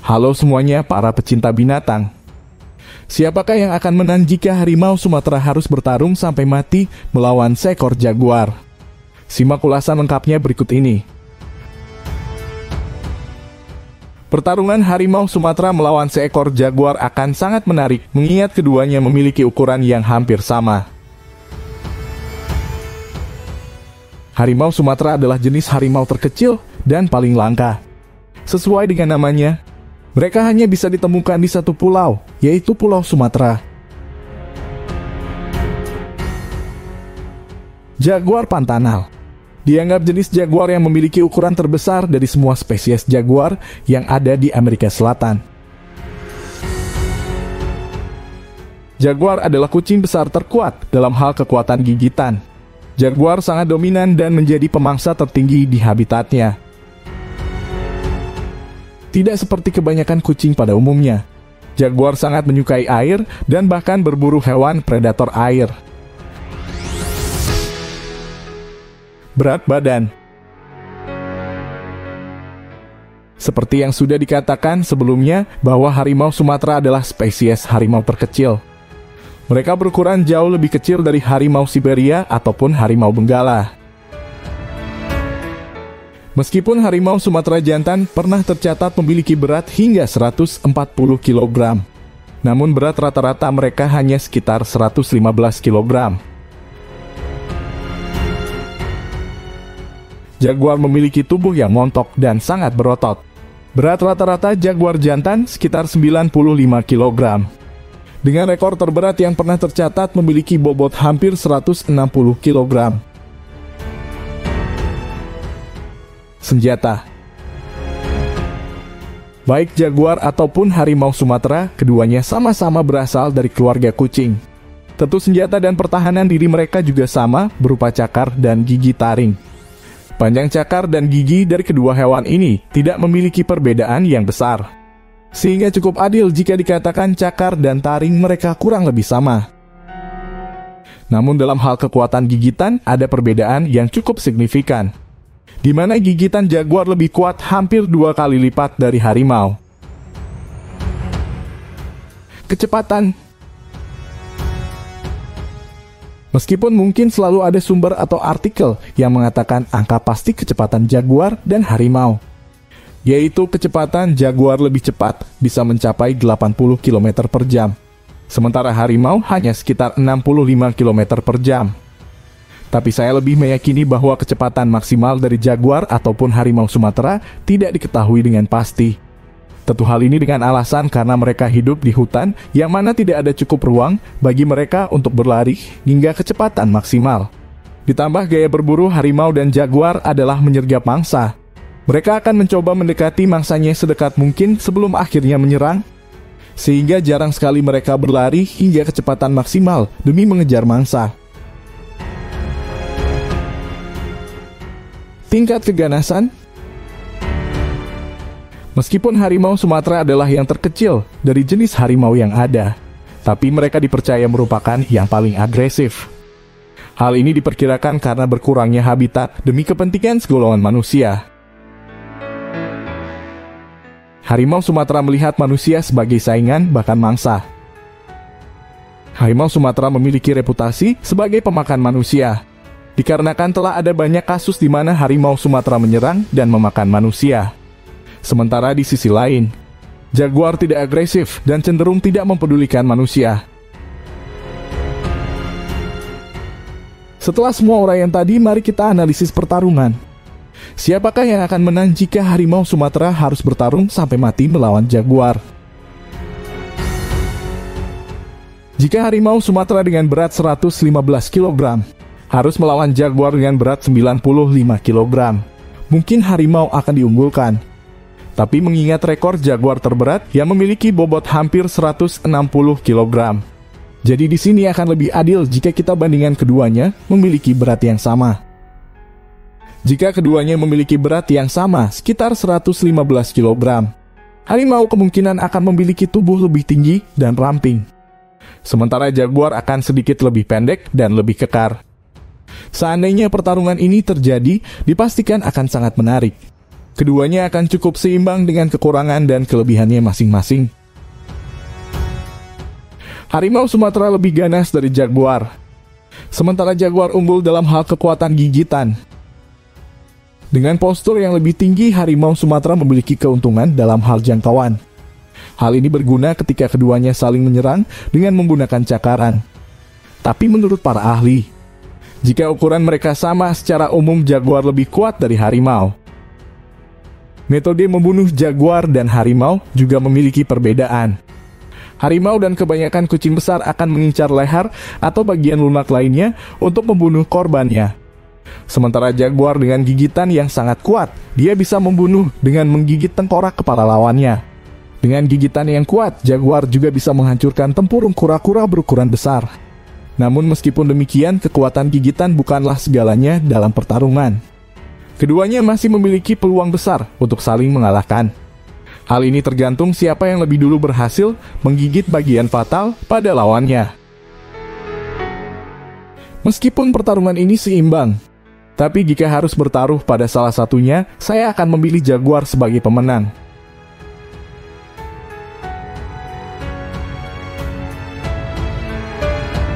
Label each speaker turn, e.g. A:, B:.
A: Halo semuanya para pecinta binatang. Siapakah yang akan menang jika harimau Sumatera harus bertarung sampai mati melawan seekor jaguar? Simak ulasan lengkapnya berikut ini. Pertarungan harimau Sumatera melawan seekor jaguar akan sangat menarik mengingat keduanya memiliki ukuran yang hampir sama. Harimau Sumatera adalah jenis harimau terkecil dan paling langka. Sesuai dengan namanya, mereka hanya bisa ditemukan di satu pulau, yaitu Pulau Sumatera. Jaguar pantanal dianggap jenis jaguar yang memiliki ukuran terbesar dari semua spesies jaguar yang ada di Amerika Selatan. Jaguar adalah kucing besar terkuat dalam hal kekuatan gigitan. Jaguar sangat dominan dan menjadi pemangsa tertinggi di habitatnya. Tidak seperti kebanyakan kucing pada umumnya, jaguar sangat menyukai air dan bahkan berburu hewan predator air. Berat badan. Seperti yang sudah dikatakan sebelumnya bahwa harimau Sumatera adalah spesies harimau terkecil. Mereka berukuran jauh lebih kecil dari harimau Siberia ataupun harimau Benggala. Meskipun harimau Sumatera jantan pernah tercatat memiliki berat hingga 140 kg, namun berat rata-rata mereka hanya sekitar 115 kg. Jaguar memiliki tubuh yang montok dan sangat berotot. Berat rata-rata jaguar jantan sekitar 95 kg. Dengan rekor terberat yang pernah tercatat memiliki bobot hampir 160 kg. Senjata. Baik jaguar ataupun harimau Sumatera, keduanya sama-sama berasal dari keluarga kucing. Tentu senjata dan pertahanan diri mereka juga sama, berupa cakar dan gigi taring. Panjang cakar dan gigi dari kedua hewan ini tidak memiliki perbedaan yang besar, sehingga cukup adil jika dikatakan cakar dan taring mereka kurang lebih sama. Namun dalam hal kekuatan gigitan ada perbedaan yang cukup signifikan, di mana gigitan jaguar lebih kuat hampir 2 kali lipat dari harimau. Kecepatan. Meskipun mungkin selalu ada sumber atau artikel yang mengatakan angka pasti kecepatan jaguar dan harimau, yaitu kecepatan jaguar lebih cepat bisa mencapai 80 km per jam, sementara harimau hanya sekitar 65 km per jam. Tapi saya lebih meyakini bahwa kecepatan maksimal dari jaguar ataupun harimau Sumatera tidak diketahui dengan pasti. Tentu hal ini dengan alasan karena mereka hidup di hutan yang mana tidak ada cukup ruang bagi mereka untuk berlari hingga kecepatan maksimal. Ditambah gaya berburu harimau dan jaguar adalah menyergap mangsa. Mereka akan mencoba mendekati mangsanya sedekat mungkin sebelum akhirnya menyerang, sehingga jarang sekali mereka berlari hingga kecepatan maksimal demi mengejar mangsa. Tingkat keganasan. Meskipun harimau Sumatera adalah yang terkecil dari jenis harimau yang ada, tapi mereka dipercaya merupakan yang paling agresif. Hal ini diperkirakan karena berkurangnya habitat demi kepentingan segolongan manusia. Harimau Sumatera melihat manusia sebagai saingan bahkan mangsa. Harimau Sumatera memiliki reputasi sebagai pemakan manusia, dikarenakan telah ada banyak kasus di mana harimau Sumatera menyerang dan memakan manusia. Sementara di sisi lain, jaguar tidak agresif dan cenderung tidak mempedulikan manusia. Setelah semua uraian tadi, mari kita analisis pertarungan. Siapakah yang akan menang jika harimau Sumatera harus bertarung sampai mati melawan jaguar? Jika harimau Sumatera dengan berat 115 kg harus melawan jaguar dengan berat 95 kg, mungkin harimau akan diunggulkan. Tapi mengingat rekor jaguar terberat yang memiliki bobot hampir 160 kg, jadi di sini akan lebih adil jika kita bandingkan keduanya memiliki berat yang sama. Jika keduanya memiliki berat yang sama, sekitar 115 kg, harimau kemungkinan akan memiliki tubuh lebih tinggi dan ramping, sementara jaguar akan sedikit lebih pendek dan lebih kekar. Seandainya pertarungan ini terjadi, dipastikan akan sangat menarik. Keduanya akan cukup seimbang dengan kekurangan dan kelebihannya masing-masing. Harimau Sumatera lebih ganas dari jaguar. Sementara jaguar unggul dalam hal kekuatan gigitan. Dengan postur yang lebih tinggi, harimau Sumatera memiliki keuntungan dalam hal jangkauan. Hal ini berguna ketika keduanya saling menyerang dengan menggunakan cakaran. Tapi menurut para ahli, jika ukuran mereka sama, secara umum jaguar lebih kuat dari harimau. Metode membunuh jaguar dan harimau juga memiliki perbedaan. Harimau dan kebanyakan kucing besar akan mengincar leher atau bagian lunak lainnya untuk membunuh korbannya. Sementara jaguar dengan gigitan yang sangat kuat, dia bisa membunuh dengan menggigit tengkorak kepala lawannya. Dengan gigitan yang kuat, jaguar juga bisa menghancurkan tempurung kura-kura berukuran besar. Namun meskipun demikian, kekuatan gigitan bukanlah segalanya dalam pertarungan. Keduanya masih memiliki peluang besar untuk saling mengalahkan. Hal ini tergantung siapa yang lebih dulu berhasil menggigit bagian fatal pada lawannya. Meskipun pertarungan ini seimbang, tapi jika harus bertaruh pada salah satunya, saya akan memilih jaguar sebagai pemenang.